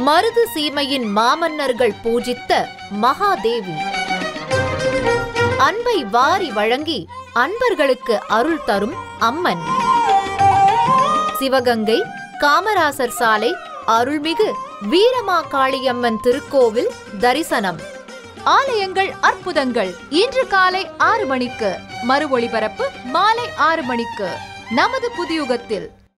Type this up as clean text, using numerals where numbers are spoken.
மருது சீமையின் மாமன்னர்கள் பூஜித்த மகாதேவி. அன்பை வாரி வழங்கி அன்பர்களுக்கு அருள் தரும் அம்மன். சிவகங்கை காமராசர் சாலை அருள்மிகு வீரமாகாளியம்மன் திருக்கோவில் தரிசனம். ஆலயங்கள் அற்புதங்கள் இன்று காலை 6 மணிக்கு, மறு ஒளிபரப்பு மாலை 6 மணிக்கு நமது புதியுகத்தில்.